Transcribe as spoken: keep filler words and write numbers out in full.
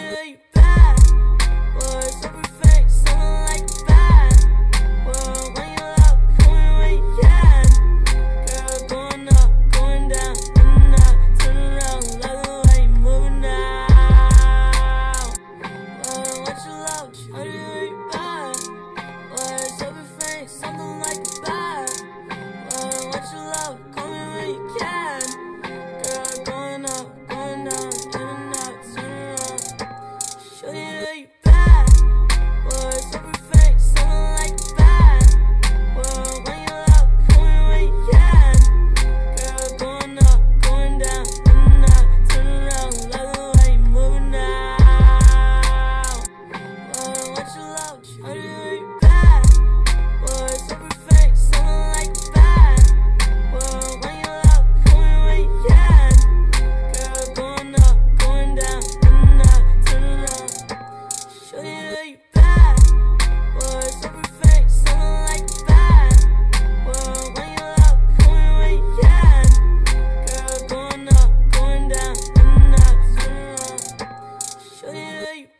that you bad. Boy, super fake, someone like you bad. Whoa, when you love, call me when you can. Girl, going up, going down, in and out, turn around, love the way you moving now. Boy, what you love, show you that you bad. Boy, super fake, something like you bad. Boy, what you love, call me when you can. Girl, going up, going down, in and out, turn around, show you that you bad. Boy, super fake, someone like you bad. Whoa, when you love, call me when you can. Girl, going up, going down, in and out, turn around, love the way you moving now. Boy, what you love, show you that you bad. Boy, super fake, someone like you bad. Whoa, when you love, call me when you can. Girl, going up, going down, in and out, turn around, show you that you bad. Boy, super fake, someone like you bad. Whoa, when you love, call me when you can. Girl, going up, going down, in and out, turn around, show you that you